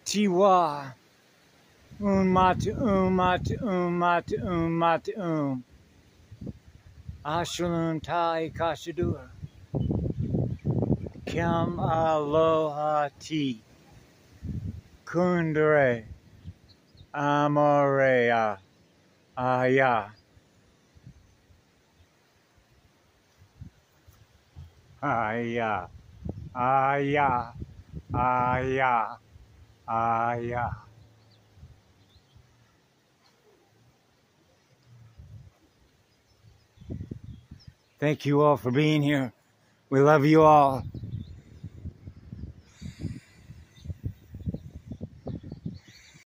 Tiwa. Mate mate mate mate Ashalun tai kashadur. Kam aloha ti. Kundere. Amorea. Aya. Aya. Aya. Aya. Aya. Thank you all for being here. We love you all.